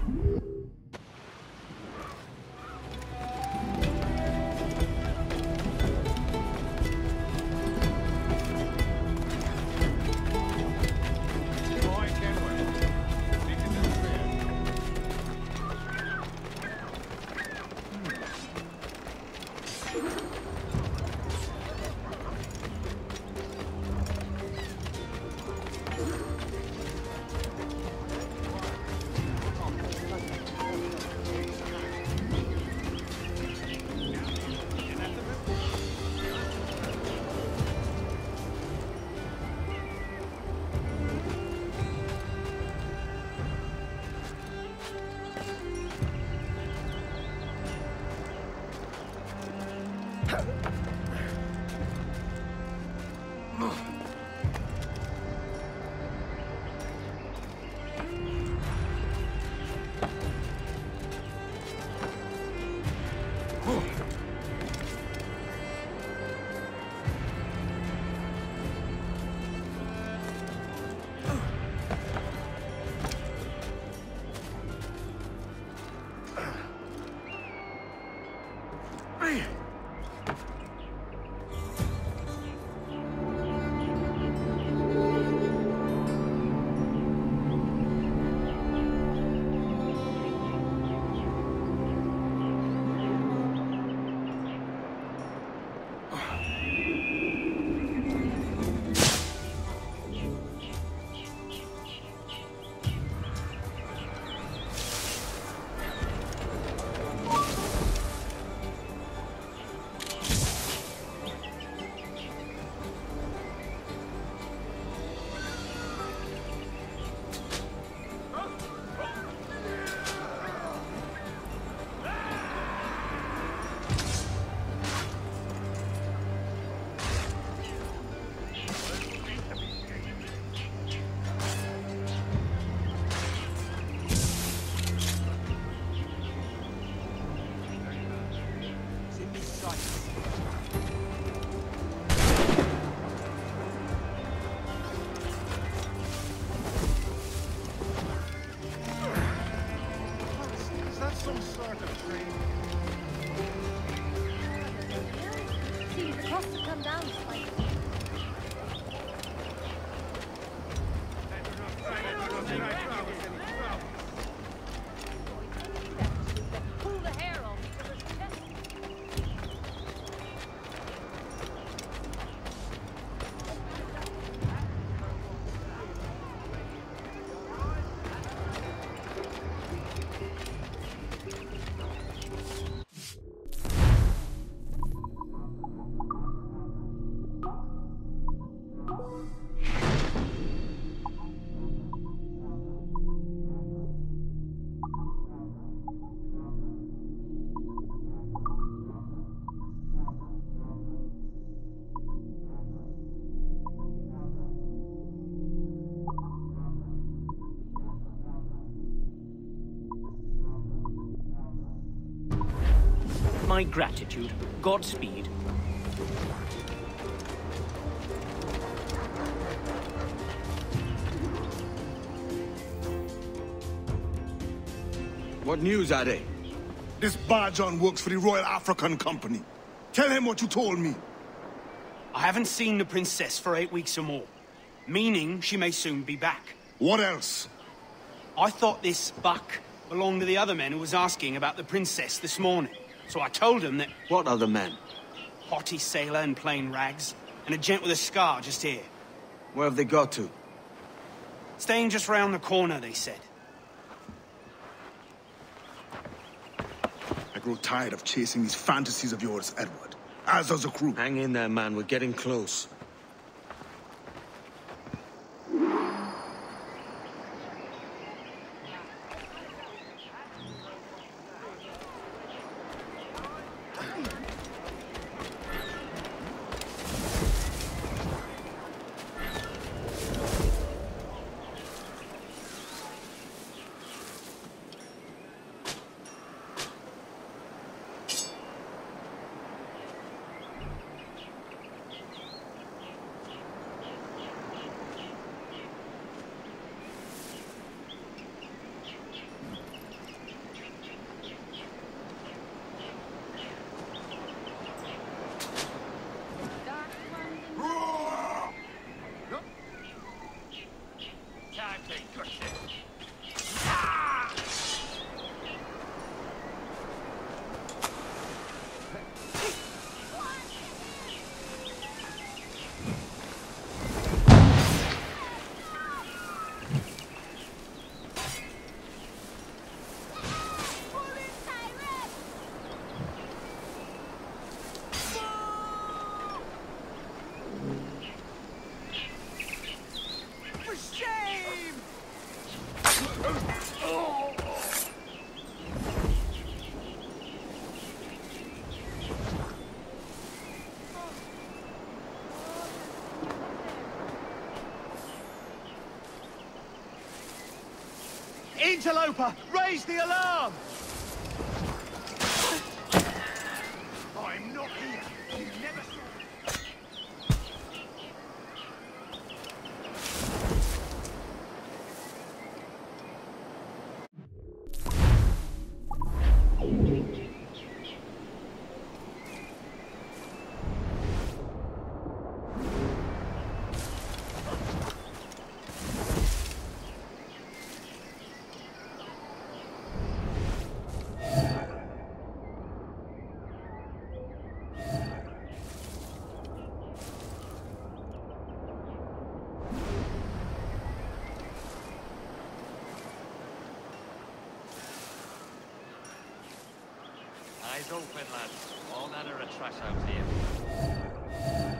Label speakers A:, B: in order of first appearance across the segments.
A: My gratitude. Godspeed.
B: What news are they?
C: This Barjon works for the Royal African Company. Tell him what you told me.
D: I haven't seen the princess for 8 weeks or more, meaning she may soon be back.
C: What else?
D: I thought this buck belonged to the other men who was asking about the princess this morning. So I told him that...
B: What other men?
D: Haughty sailor in plain rags, and a gent with a scar just here.
B: Where have they got to?
D: Staying just round the corner, they said.
C: I grow tired of chasing these fantasies of yours, Edward. As does the crew.
B: Hang in there, man. We're getting close.
D: Interloper! Raise the alarm!
C: I'm not here. You never saw.
E: Eyes open, lads. All manner of trash out here.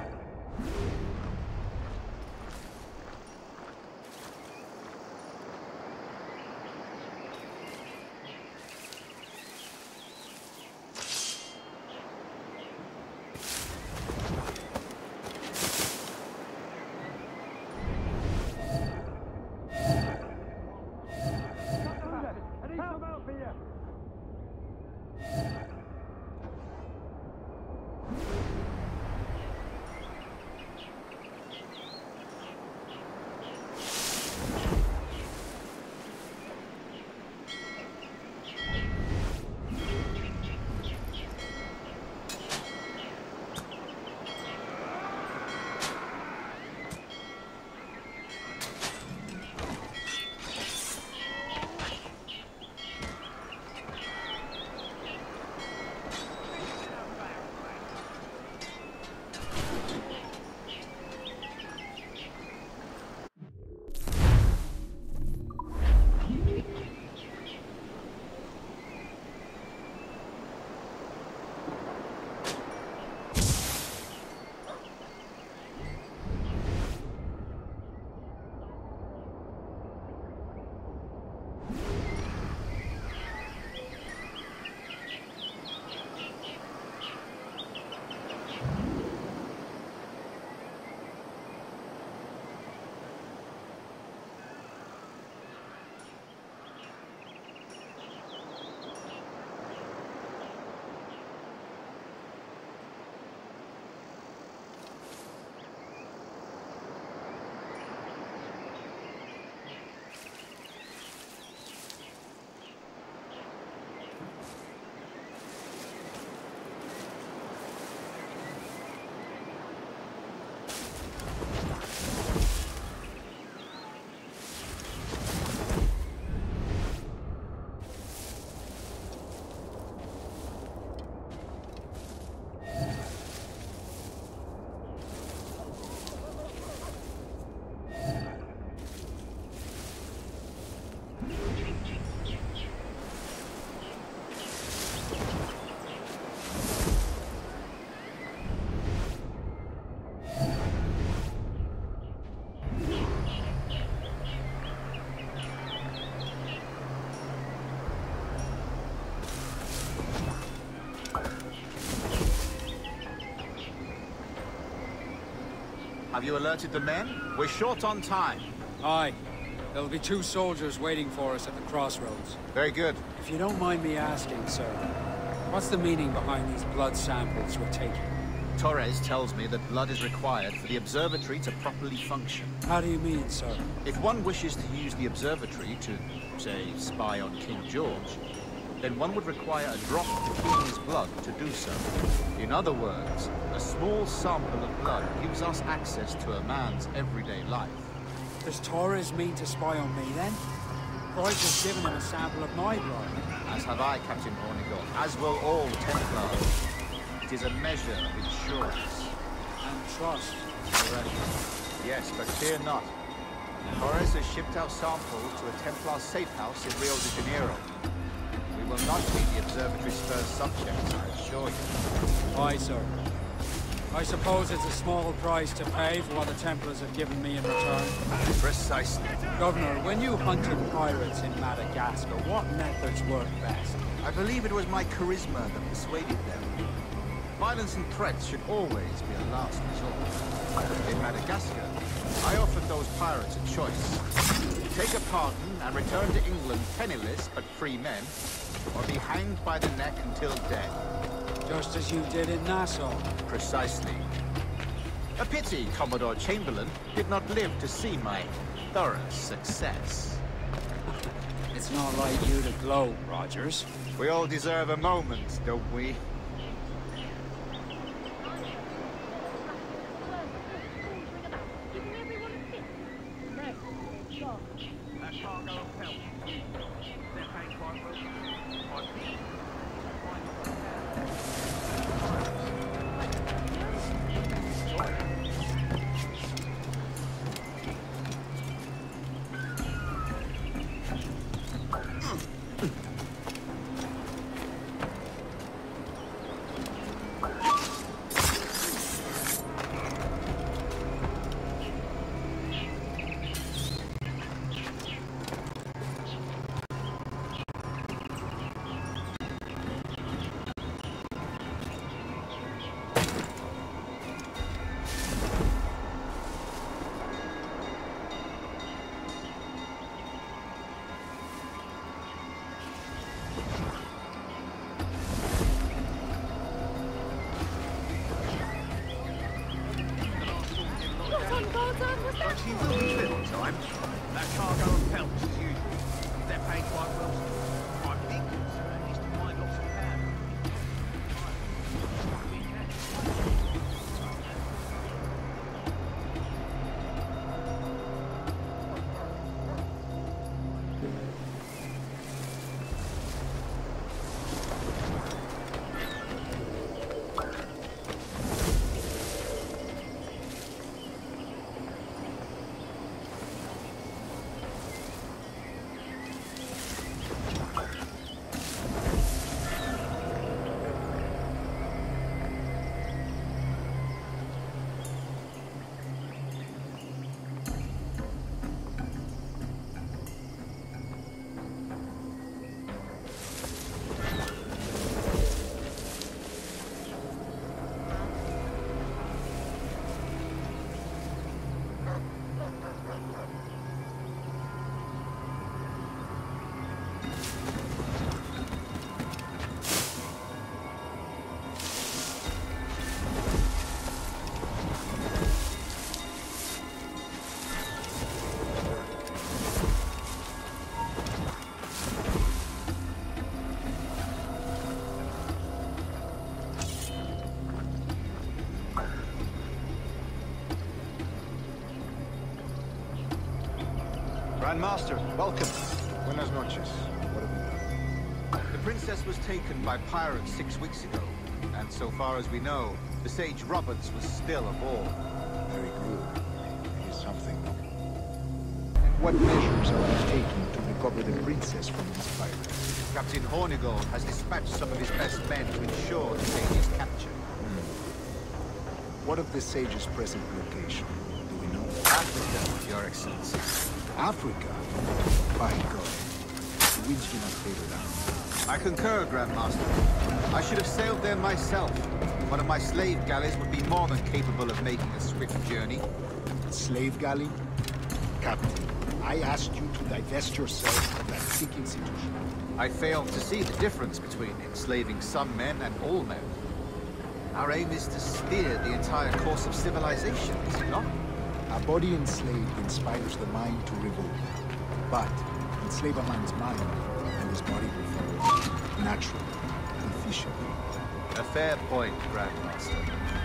F: Have you alerted the men? We're short on time.
G: Aye. There'll be 2 soldiers waiting for us at the crossroads.
F: Very good.
G: If you don't mind me asking, sir, what's the meaning behind these blood samples we're taking?
F: Torres tells me that blood is required for the observatory to properly function.
G: How do you mean, sir?
F: If one wishes to use the observatory to, say, spy on King George, then one would require a drop of the King's blood to do so. In other words, a small sample of blood gives us access to a man's everyday life.
G: Does Torres mean to spy on me, then? Price has given him a sample of my blood.
F: As have I, Captain Hornigold, as will all Templars. It is a measure of insurance.
G: And trust, correct?
F: Yes, but fear not. Torres has shipped our samples to a Templar safe house in Rio de Janeiro. We will not be the observatory's first subjects, I assure you.
G: Aye, sir. I suppose it's a small price to pay for what the Templars have given me in return.
F: Precisely.
G: Governor, when you hunted pirates in Madagascar, what methods worked best?
F: I believe it was my charisma that persuaded them. Violence and threats should always be a last resort. In Madagascar, I offered those pirates a choice. take a pardon and return to England penniless but free men, or be hanged by the neck until dead.
G: Just as you did in Nassau.
F: Precisely. A pity Commodore Chamberlain did not live to see my thorough success.
G: It's not like you to gloat, Rogers.
F: We all deserve a moment, don't we?
E: She will be fed on time. That cargo of pelts as usual. They're paid quite well. My big concern is to find lots of powder.
H: Grandmaster, welcome. Buenas noches. What have we done?
F: The princess was taken by pirates 6 weeks ago, and so far as we know, the Sage Roberts was still aboard.
H: Very good. Here's something. What measures are we taking to recover the princess from these pirates?
F: Captain Hornigold has dispatched some of his best men to ensure the Sage's capture.
H: What of the Sage's present location? Do we know?
F: Africa, Your Excellency.
H: Africa? By God. The winds do not favor that.
F: I concur, Grandmaster. I should have sailed there myself. One of my slave galleys would be more than capable of making a swift journey.
H: Slave galley? Captain, I asked you to divest yourself of that sick institution.
F: I failed to see the difference between enslaving some men and all men. Our aim is to steer the entire course of civilization, is it not?
H: A body enslaved inspires the mind to revolt. But enslave a man's mind, and his body will follow naturally, efficiently.
F: A fair point, Grandmaster.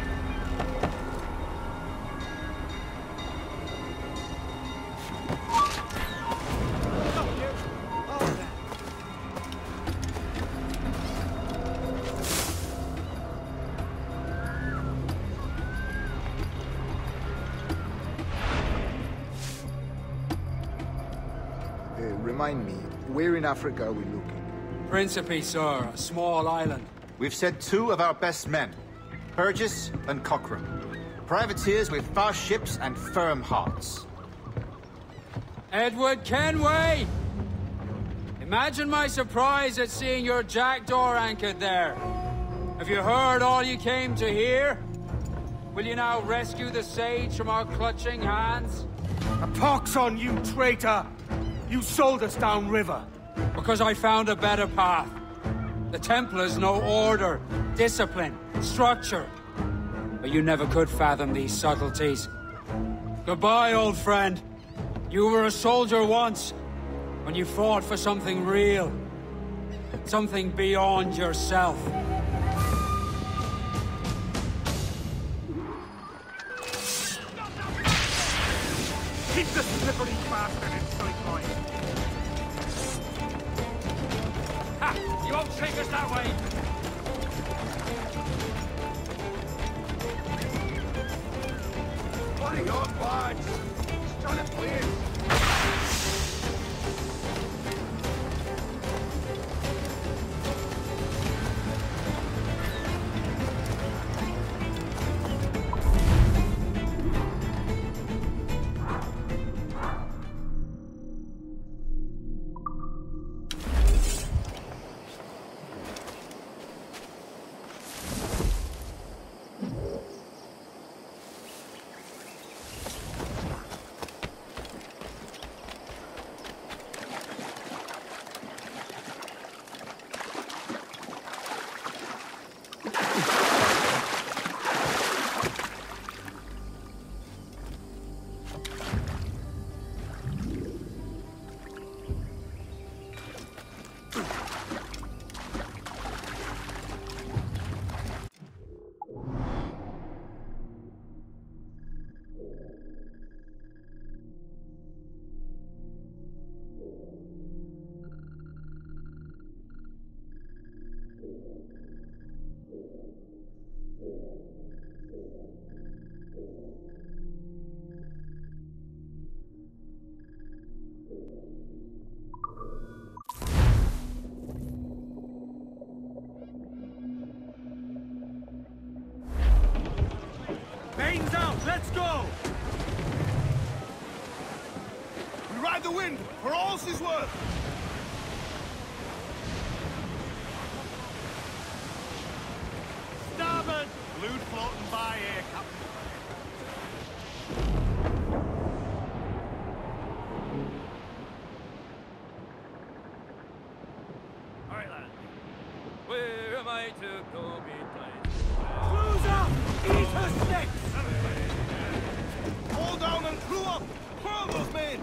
H: Remind me, where in Africa are we looking?
G: Principe, sir, a small island.
F: We've sent 2 of our best men, Burgess and Cochrane. Privateers with fast ships and firm hearts.
G: Edward Kenway! Imagine my surprise at seeing your jackdaw anchored there. Have you heard all you came to hear? Will you now rescue the Sage from our clutching hands?
D: A pox on you, traitor! You sold us downriver.
G: Because I found a better path. The Templars know order, discipline, structure. But you never could fathom these subtleties. Goodbye, old friend. You were a soldier once, when you fought for something real. Something beyond yourself.
E: Keep the slippery bastard in sight, mine.
G: Ha! You won't take us that way!
E: What are your words? It's trying to clear.
D: Bane's out, let's go!
C: We ride the wind, for all's his worth.
E: Starboard! Loot floating by here, Captain.
G: Alright, lad. Where am I to go between?
D: Cruise up! Eat her sticks!
C: Hold down and crew up! Curl those men!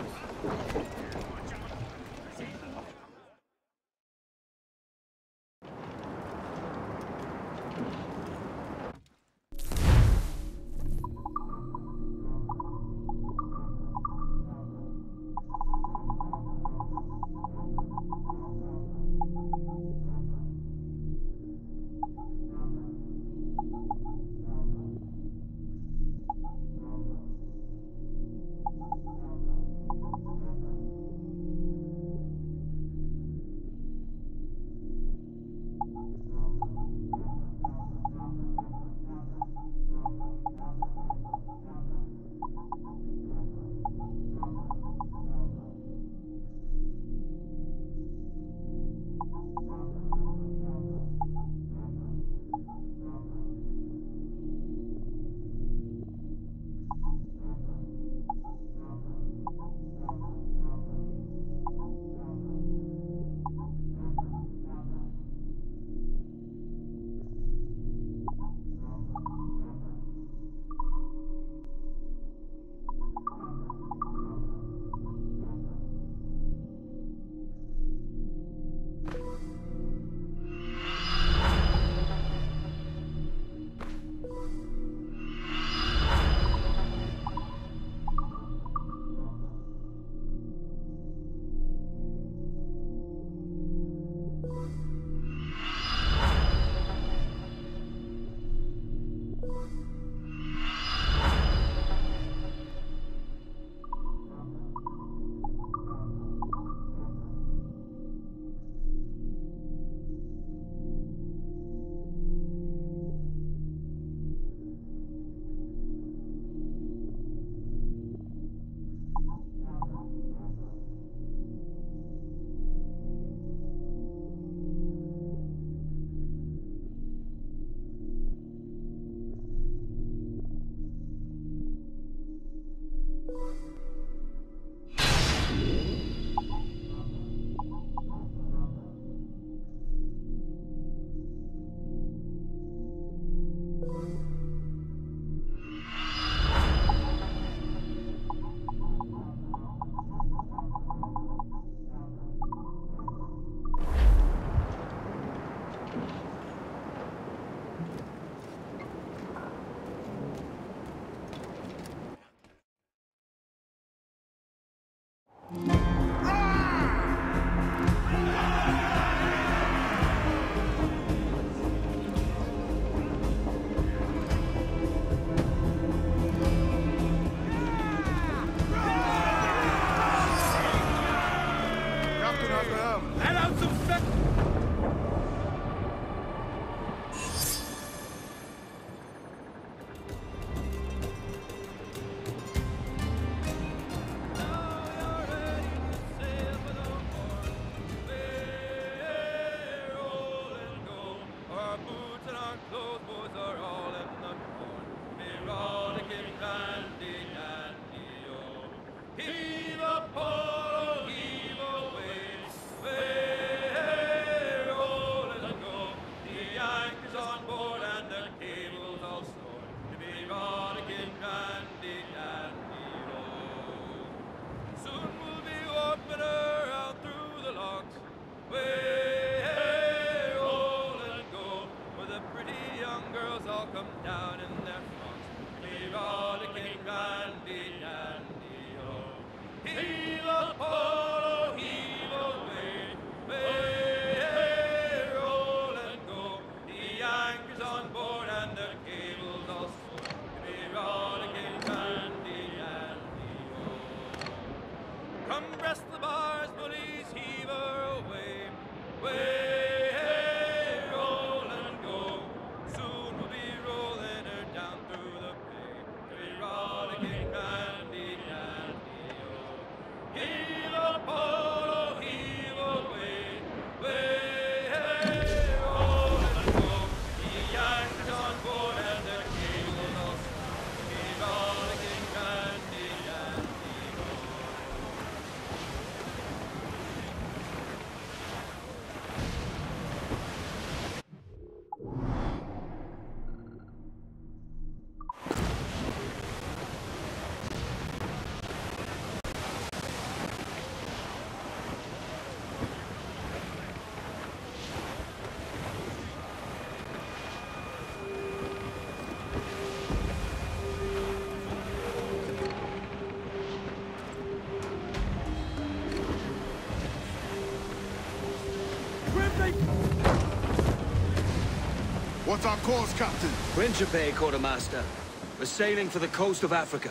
C: What's our course, Captain?
B: Principe, Quartermaster. We're sailing for the coast of Africa.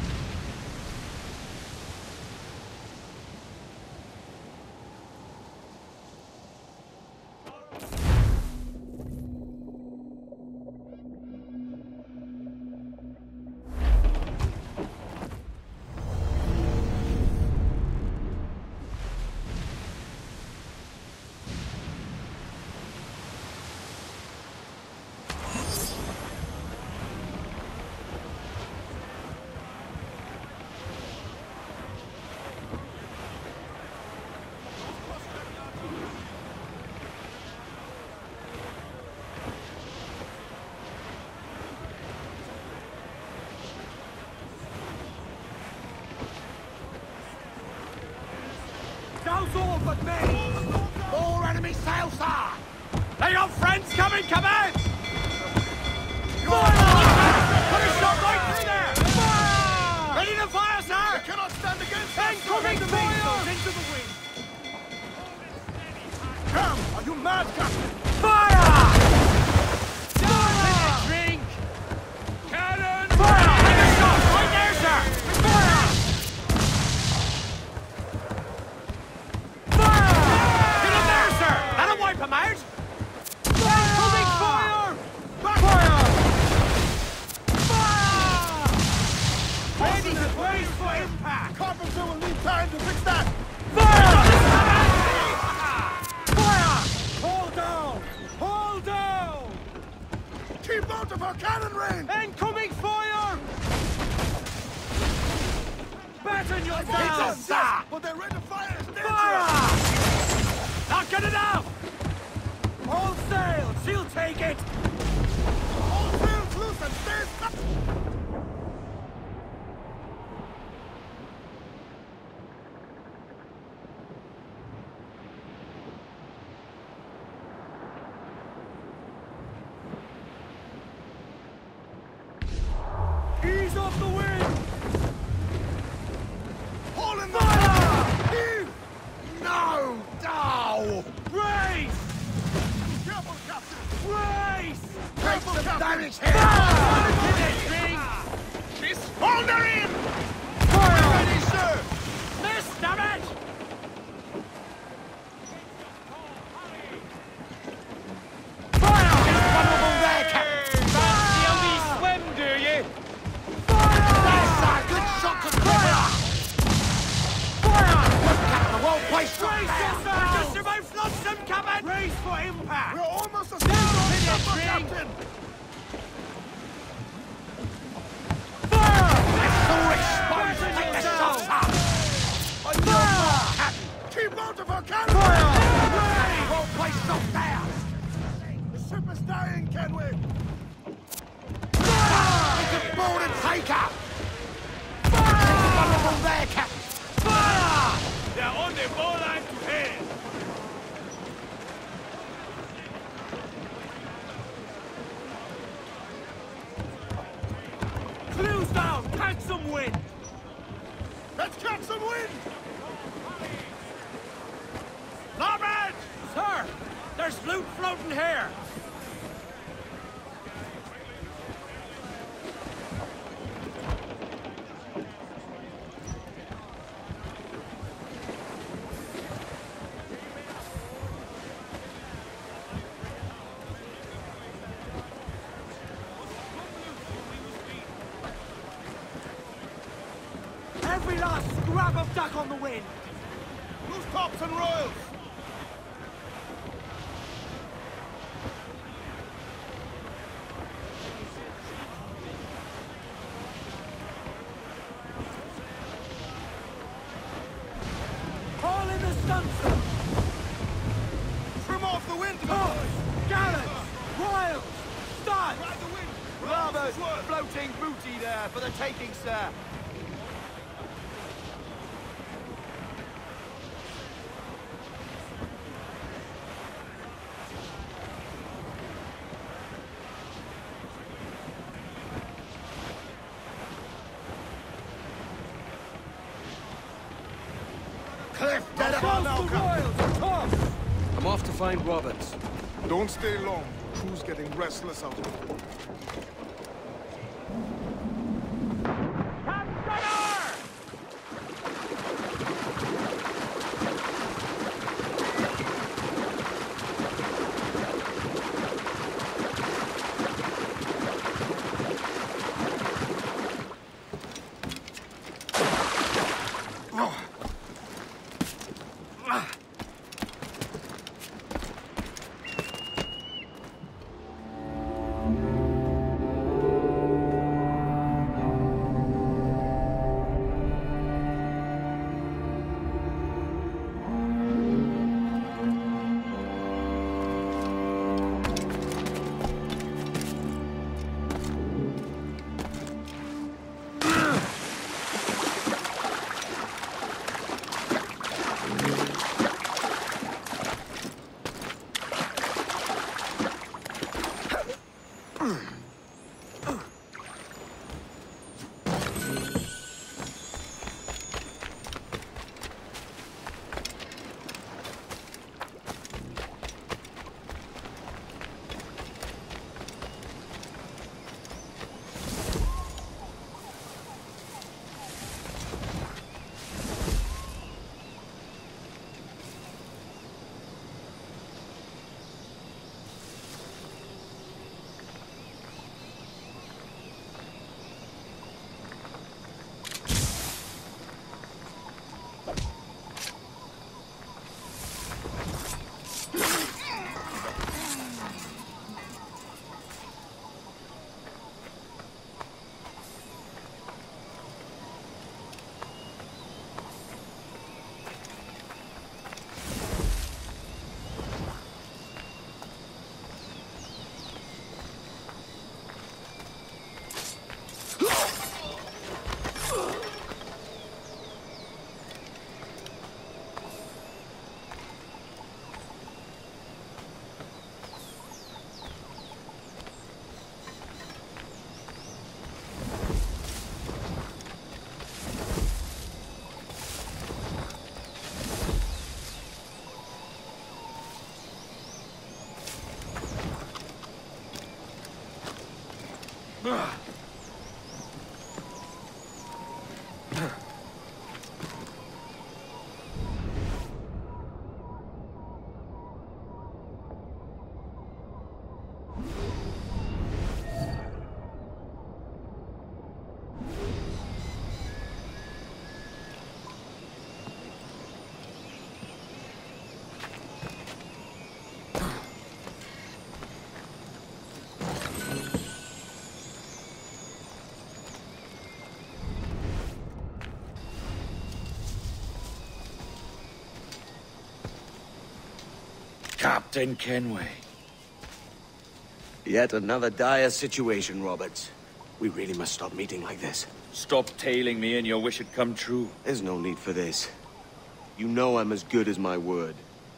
E: Those all but me! More enemy sails, sir! They got friends coming, come out! Fire! Put a shot right through there! Fire! Ready to fire, sir!
C: You cannot stand against us!
E: Incoming fire! Into the wind!
C: Come! Are you mad, Captain?
E: Fire!
G: Drink! Cannon!
E: Fire! Take a shot right there, sir! Fire! Get him there, sir! That'll wipe him out! Incoming fire! Fire! Fire! Ready to brace for impact!
C: Carpenter will need time to fix that!
E: Fire! Fire!
C: Hold down! Hold down! Keep out of our cannon range!
E: Incoming fire! Batten your
C: It's
E: down!
C: us, sir! But their rate of fire is dangerous!
E: Fire! Not good enough! All sail! She'll take it!
C: All sails loose and stay stuck!
E: Ease off the wind!
C: Haul in the
E: Fire!
C: Heave! No! Dow!
E: Brace!
C: Careful, Captain!
E: Brace!
C: Careful, Captain!
E: Damage here!
C: Miss! Hold her in!
E: Fire!
C: Ready, sir!
E: Miss, damn it! Fire! Vulnerable there, Captain! Fancy only swim, do you? Fire! That's a good shot to fire! Fire! Look, Captain, the whole place dropped down! We're just about flotsam, Captain! Brace for impact!
C: We're almost a sail on supper, Captain!
E: Fire!
C: It's all exposed! Take the shots up! On your mark, Captain! Keep out of our cannon!
E: Fire!
C: The whole place dropped down! The ship is dying, Kenway!
E: Fire!
C: We can board and take her! It's vulnerable there, Captain!
E: Fire! They're on the bowline to head! Close down! Catch some wind!
C: Let's catch some wind!
E: Larboard! Sir! There's loot floating here! Every last scrap of duck on the wind!
C: Loose tops and royals!
E: Haul in the stunsail!
C: Trim off the wind,
E: Tops! Gallants! Royals! Studs!
C: Ride the wind!
E: Bravo!
C: Swerve.
E: Floating booty there for the taking, sir!
C: Cliff, dead of our
E: Across the
C: Malcolm!
E: royals! Tops!
B: I'm off to find Roberts.
C: Don't stay long. Crew's getting restless out here.
E: Captain Kenway.
B: Yet another dire situation, Roberts. We really must stop meeting like this.
E: Stop tailing me and your wish had come true.
B: There's no need for this. You know I'm as good as my word.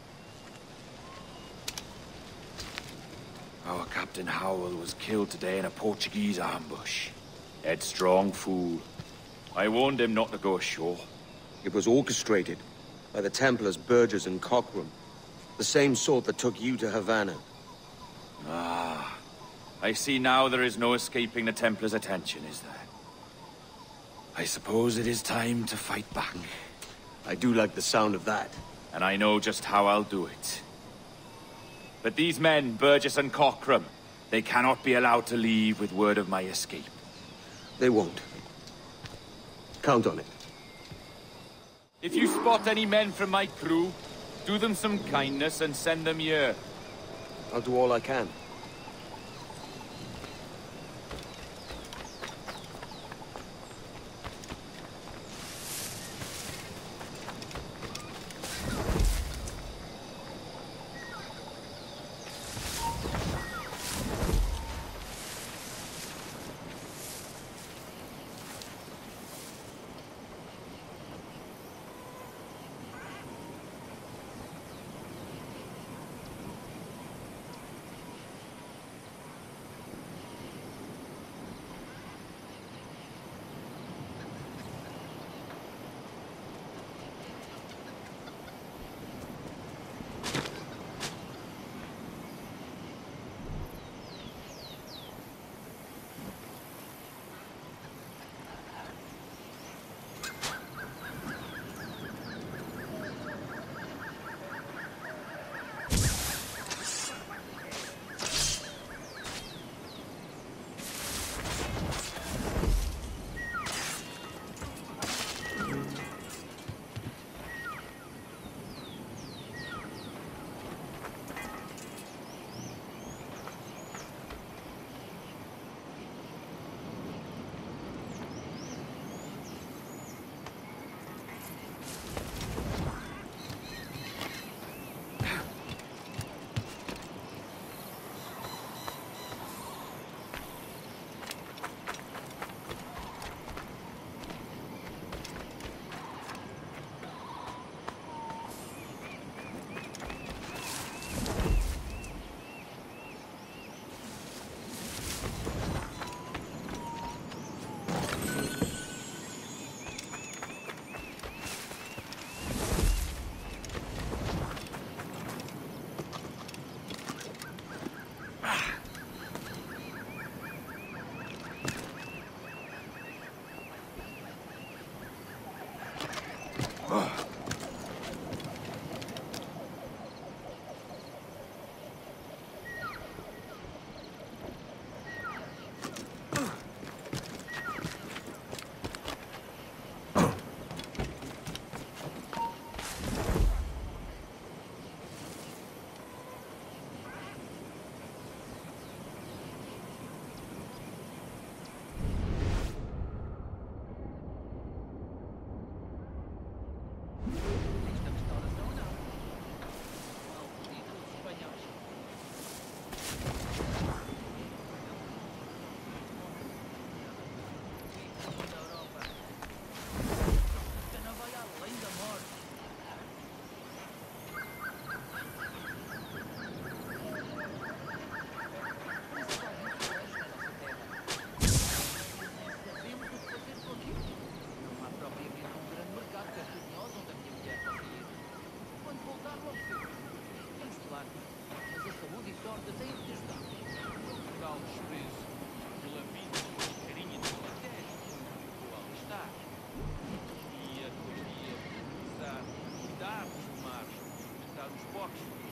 E: Our Captain Howell was killed today in a Portuguese ambush. Headstrong fool. I warned him not to go ashore.
B: It was orchestrated by the Templars Burgess and Cockrum. The same sort that took you to Havana.
E: Ah. I see now there is no escaping the Templars' attention, is there? I suppose it is time to fight back.
B: I do like the sound of that.
E: And I know just how I'll do it. But these men, Burgess and Cockrum, they cannot be allowed to leave with word of my escape.
B: They won't. Count on it.
E: If you spot any men from my crew, do them some kindness and send them here.
B: I'll do all I can.
E: e sorte tem de estar. Tal desprezo pela vida e carinha de platéis ficou ao estar. E a podia precisar cuidar dos mares, alimentar os porcos.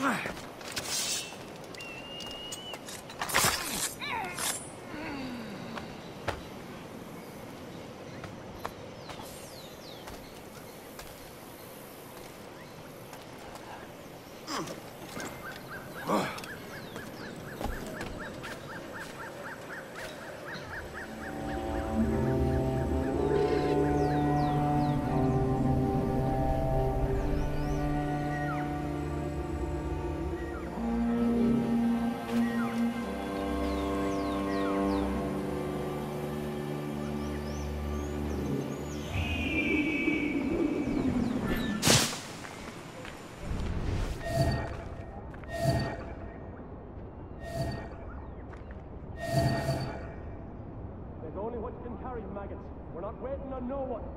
E: We're not waiting on no one.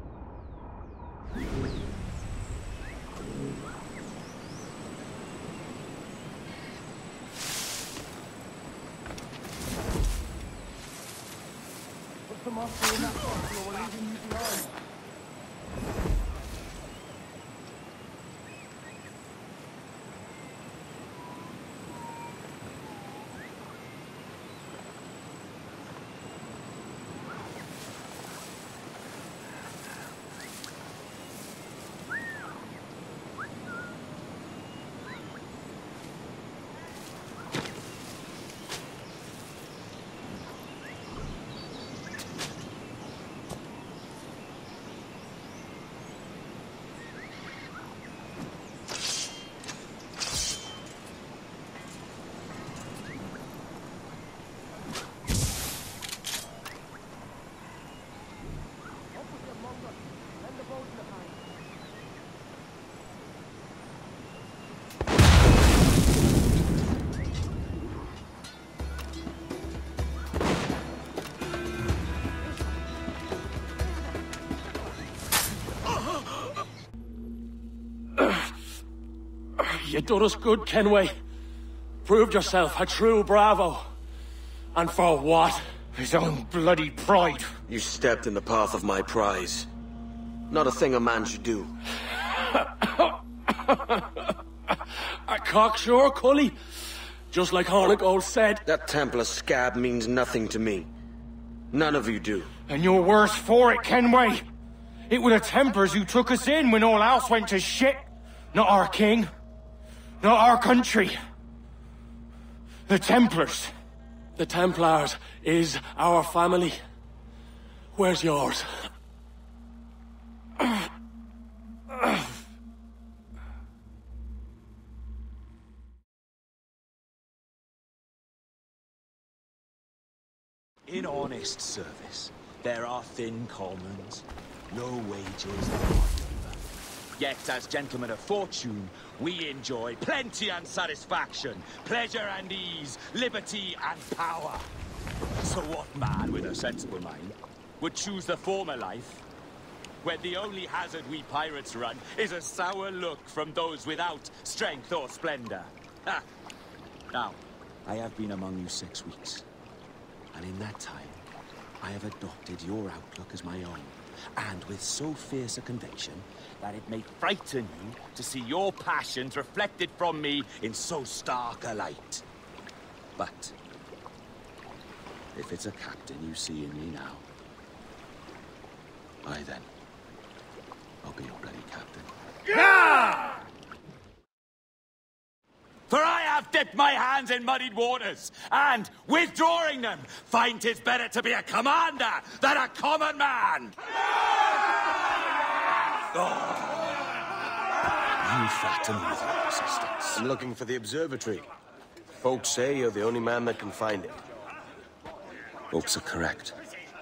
E: Put some off in that box or we're leaving you behind.
A: You done us good, Kenway. Proved yourself a true bravo. And for what?
E: His own bloody pride.
B: You stepped in the path of my prize. Not a thing a man should do.
A: A cocksure, Cully. Just like Hornigold said.
B: That Templar scab means nothing to me. None of you do.
E: And you're worse for it, Kenway. It were the Templars who took us in when all else went to shit. Not our king. Not our country. The Templars.
A: The Templars is our family. Where's yours?
I: In honest service, there are thin commons, low wages, and hard labour. Yet, as gentlemen of fortune, we enjoy plenty and satisfaction, pleasure and ease, liberty and power. So what man with a sensible mind would choose the former life, where the only hazard we pirates run is a sour look from those without strength or splendor? Ha! Now, I have been among you 6 weeks. And in that time, I have adopted your outlook as my own, and with so fierce a conviction that it may frighten you to see your passions reflected from me in so stark a light. But if it's a captain you see in me now, then, I'll be your bloody captain.
E: Yeah!
I: For I have dipped my hands in muddied waters, and, withdrawing them, find 'tis better to be a commander than a common man! Oh. You flatter me with your persistence.
B: I'm looking for the observatory. Folks say you're the only man that can find it.
I: Folks are correct.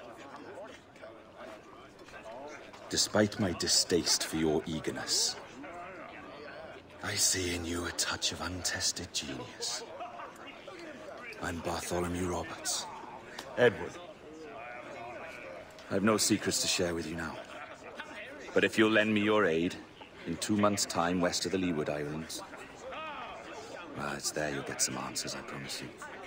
I: Despite my distaste for your eagerness, I see in you a touch of untested genius. I'm Bartholomew Roberts.
B: Edward.
I: I've no secrets to share with you now. But if you'll lend me your aid, in 2 months' time west of the Leeward Islands, well, it's there you'll get some answers, I promise you.